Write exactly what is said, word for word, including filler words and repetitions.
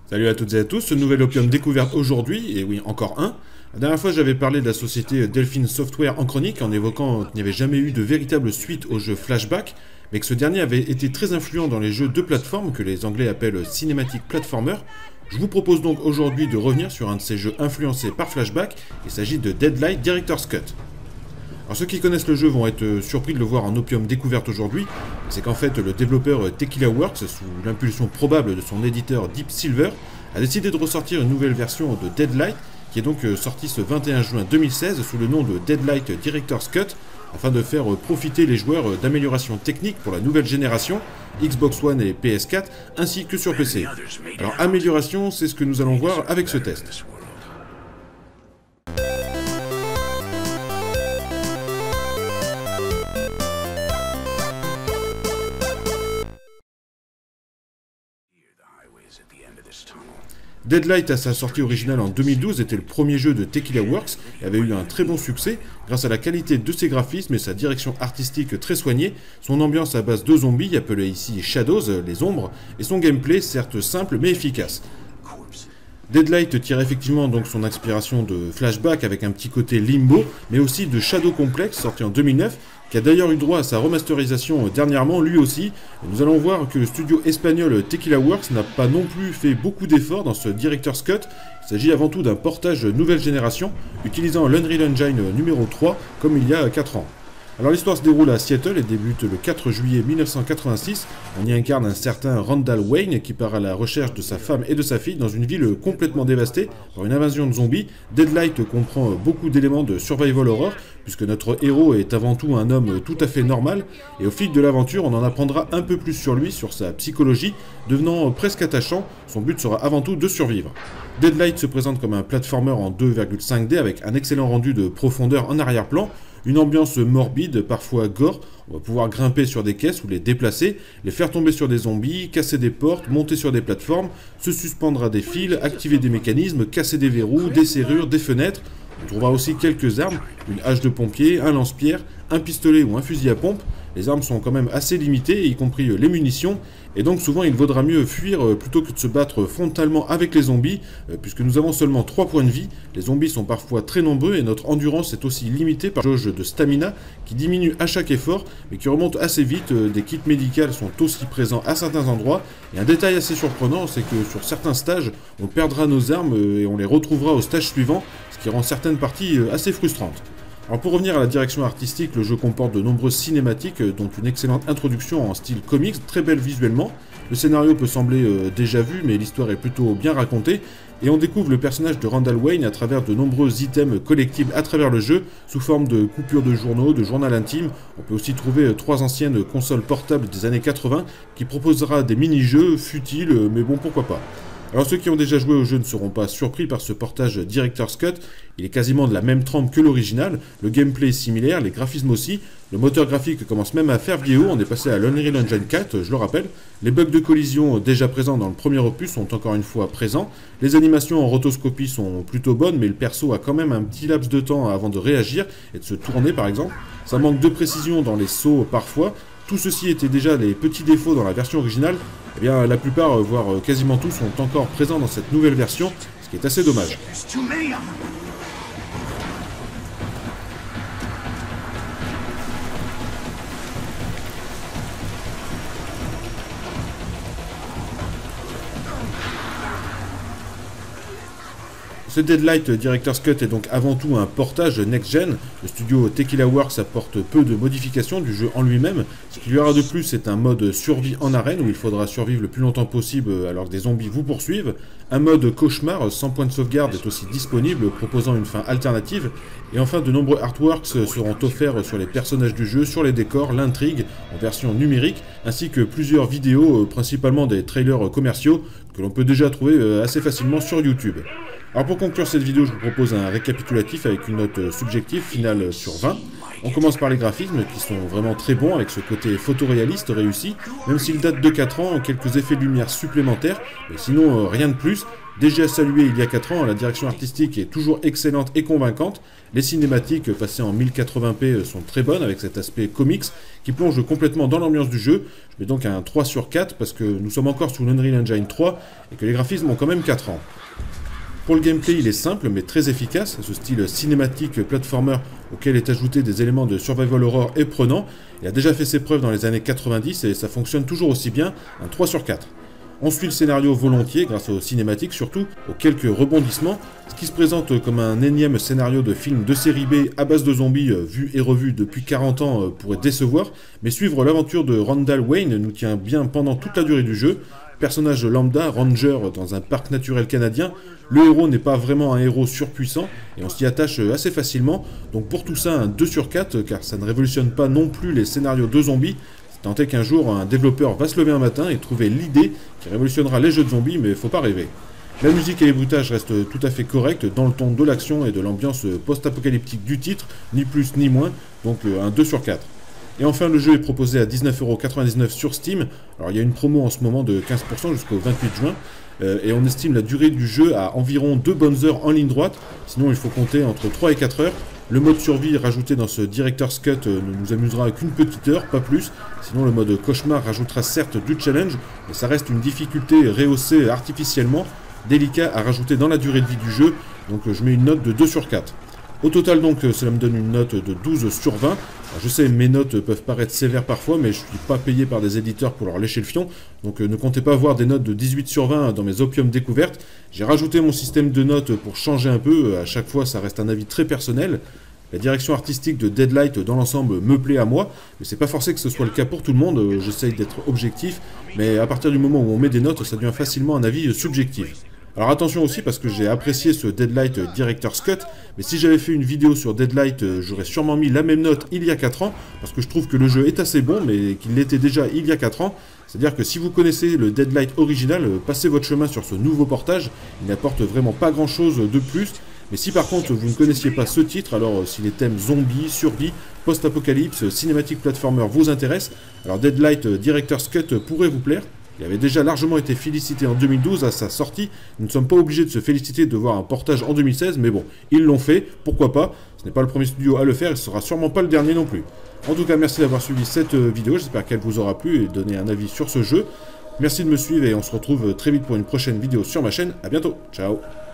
Salut à toutes et à tous, nouvel Opium découverte aujourd'hui, et oui, encore un. La dernière fois, j'avais parlé de la société Delphine Software en chronique, en évoquant qu'il n'y avait jamais eu de véritable suite au jeu Flashback, mais que ce dernier avait été très influent dans les jeux de plateforme, que les Anglais appellent Cinematic Platformer. Je vous propose donc aujourd'hui de revenir sur un de ces jeux influencés par Flashback, il s'agit de Deadlight Director's Cut. Alors ceux qui connaissent le jeu vont être surpris de le voir en Opium découverte aujourd'hui, c'est qu'en fait le développeur Tequila Works, sous l'impulsion probable de son éditeur Deep Silver, a décidé de ressortir une nouvelle version de Deadlight, qui est donc sortie ce vingt et un juin deux mille seize sous le nom de Deadlight Director's Cut, afin de faire profiter les joueurs d'améliorations techniques pour la nouvelle génération, Xbox One et P S quatre, ainsi que sur P C. Alors amélioration, c'est ce que nous allons voir avec ce test. Deadlight, à sa sortie originale en deux mille douze, était le premier jeu de Tequila Works et avait eu un très bon succès grâce à la qualité de ses graphismes et sa direction artistique très soignée, son ambiance à base de zombies, appelée ici Shadows, les ombres, et son gameplay certes simple mais efficace. Deadlight tire effectivement donc son inspiration de Flashback avec un petit côté Limbo, mais aussi de Shadow Complex sorti en deux mille neuf, qui a d'ailleurs eu droit à sa remasterisation dernièrement lui aussi. Et nous allons voir que le studio espagnol Tequila Works n'a pas non plus fait beaucoup d'efforts dans ce Director's Cut. Il s'agit avant tout d'un portage nouvelle génération, utilisant l'Unreal Engine numéro trois comme il y a quatre ans. Alors l'histoire se déroule à Seattle et débute le quatre juillet mille neuf cent quatre-vingt-six. On y incarne un certain Randall Wayne qui part à la recherche de sa femme et de sa fille dans une ville complètement dévastée par une invasion de zombies. Deadlight comprend beaucoup d'éléments de survival horror, puisque notre héros est avant tout un homme tout à fait normal, et au fil de l'aventure on en apprendra un peu plus sur lui, sur sa psychologie, devenant presque attachant. Son but sera avant tout de survivre. Deadlight se présente comme un platformer en deux virgule cinq D avec un excellent rendu de profondeur en arrière-plan, une ambiance morbide, parfois gore. On va pouvoir grimper sur des caisses ou les déplacer, les faire tomber sur des zombies, casser des portes, monter sur des plateformes, se suspendre à des fils, activer des mécanismes, casser des verrous, des serrures, des fenêtres. On trouvera aussi quelques armes, une hache de pompier, un lance-pierre, un pistolet ou un fusil à pompe. Les armes sont quand même assez limitées, y compris les munitions, et donc souvent il vaudra mieux fuir plutôt que de se battre frontalement avec les zombies, puisque nous avons seulement trois points de vie. Les zombies sont parfois très nombreux et notre endurance est aussi limitée par une jauge de stamina qui diminue à chaque effort, mais qui remonte assez vite. Des kits médicaux sont aussi présents à certains endroits, et un détail assez surprenant, c'est que sur certains stages, on perdra nos armes et on les retrouvera au stage suivant, ce qui rend certaines parties assez frustrantes. Alors pour revenir à la direction artistique, le jeu comporte de nombreuses cinématiques, dont une excellente introduction en style comics, très belle visuellement. Le scénario peut sembler euh, déjà vu, mais l'histoire est plutôt bien racontée, et on découvre le personnage de Randall Wayne à travers de nombreux items collectibles à travers le jeu, sous forme de coupures de journaux, de journal intime. On peut aussi trouver euh, trois anciennes consoles portables des années quatre-vingt, qui proposera des mini-jeux futiles, euh, mais bon, pourquoi pas. Alors ceux qui ont déjà joué au jeu ne seront pas surpris par ce portage Director's Cut, il est quasiment de la même trempe que l'original, le gameplay est similaire, les graphismes aussi, le moteur graphique commence même à faire vieillot, on est passé à l'Unreal Engine quatre, je le rappelle, les bugs de collision déjà présents dans le premier opus sont encore une fois présents, les animations en rotoscopie sont plutôt bonnes, mais le perso a quand même un petit laps de temps avant de réagir et de se tourner par exemple, ça manque de précision dans les sauts parfois. Tout ceci était déjà les petits défauts dans la version originale, eh bien la plupart, voire quasiment tous, sont encore présents dans cette nouvelle version, ce qui est assez dommage. Ce Deadlight Director's Cut est donc avant tout un portage next-gen. Le studio Tequila Works apporte peu de modifications du jeu en lui-même. Ce qu'il y aura de plus, c'est un mode survie en arène où il faudra survivre le plus longtemps possible alors que des zombies vous poursuivent. Un mode cauchemar sans point de sauvegarde est aussi disponible, proposant une fin alternative. Et enfin, de nombreux artworks seront offerts sur les personnages du jeu, sur les décors, l'intrigue en version numérique, ainsi que plusieurs vidéos, principalement des trailers commerciaux, que l'on peut déjà trouver assez facilement sur YouTube. Alors pour conclure cette vidéo, je vous propose un récapitulatif avec une note subjective finale sur vingt. On commence par les graphismes qui sont vraiment très bons avec ce côté photoréaliste réussi, même s'il date de quatre ans, quelques effets de lumière supplémentaires, mais sinon euh, rien de plus. Déjà salué il y a quatre ans, la direction artistique est toujours excellente et convaincante. Les cinématiques passées en mille quatre-vingts p sont très bonnes avec cet aspect comics qui plonge complètement dans l'ambiance du jeu. Je mets donc un trois sur quatre parce que nous sommes encore sous l'Unreal Engine trois et que les graphismes ont quand même quatre ans. Pour le gameplay, il est simple mais très efficace, ce style cinématique platformer auquel est ajouté des éléments de survival horror et prenant. Il a déjà fait ses preuves dans les années quatre-vingt-dix et ça fonctionne toujours aussi bien, un trois sur quatre. On suit le scénario volontiers, grâce aux cinématiques surtout, aux quelques rebondissements, ce qui se présente comme un énième scénario de film de série B à base de zombies euh, vu et revu depuis quarante ans euh, pourrait décevoir, mais suivre l'aventure de Randall Wayne nous tient bien pendant toute la durée du jeu. Personnage lambda, ranger dans un parc naturel canadien, le héros n'est pas vraiment un héros surpuissant et on s'y attache assez facilement, donc pour tout ça un deux sur quatre car ça ne révolutionne pas non plus les scénarios de zombies. Tant est qu'un jour, un développeur va se lever un matin et trouver l'idée qui révolutionnera les jeux de zombies, mais faut pas rêver. La musique et les bruitages restent tout à fait corrects dans le ton de l'action et de l'ambiance post-apocalyptique du titre, ni plus ni moins, donc un deux sur quatre. Et enfin, le jeu est proposé à dix-neuf euros quatre-vingt-dix-neuf sur Steam. Alors il y a une promo en ce moment de quinze pour cent jusqu'au vingt-huit juin, euh, et on estime la durée du jeu à environ deux bonnes heures en ligne droite, sinon il faut compter entre trois et quatre heures. Le mode survie rajouté dans ce Director's Cut ne nous amusera qu'une petite heure, pas plus. Sinon le mode cauchemar rajoutera certes du challenge, mais ça reste une difficulté rehaussée artificiellement, délicat à rajouter dans la durée de vie du jeu, donc je mets une note de deux sur quatre. Au total donc, cela me donne une note de douze sur vingt. Alors, je sais, mes notes peuvent paraître sévères parfois, mais je ne suis pas payé par des éditeurs pour leur lécher le fion, donc ne comptez pas avoir des notes de dix-huit sur vingt dans mes Opium découvertes. J'ai rajouté mon système de notes pour changer un peu, à chaque fois ça reste un avis très personnel. La direction artistique de Deadlight dans l'ensemble me plaît à moi, mais c'est pas forcé que ce soit le cas pour tout le monde, j'essaye d'être objectif, mais à partir du moment où on met des notes, ça devient facilement un avis subjectif. Alors attention aussi parce que j'ai apprécié ce Deadlight Director's Cut, mais si j'avais fait une vidéo sur Deadlight, j'aurais sûrement mis la même note il y a quatre ans, parce que je trouve que le jeu est assez bon, mais qu'il l'était déjà il y a quatre ans. C'est-à-dire que si vous connaissez le Deadlight original, passez votre chemin sur ce nouveau portage, il n'apporte vraiment pas grand-chose de plus. Mais si par contre vous ne connaissiez pas ce titre, alors si les thèmes zombies, survie, post-apocalypse, cinématique platformer vous intéressent, alors Deadlight Director's Cut pourrait vous plaire. Il avait déjà largement été félicité en deux mille douze à sa sortie. Nous ne sommes pas obligés de se féliciter de voir un portage en deux mille seize, mais bon, ils l'ont fait, pourquoi pas. Ce n'est pas le premier studio à le faire, et ce sera sûrement pas le dernier non plus. En tout cas, merci d'avoir suivi cette vidéo, j'espère qu'elle vous aura plu et donné un avis sur ce jeu. Merci de me suivre et on se retrouve très vite pour une prochaine vidéo sur ma chaîne. A bientôt, ciao.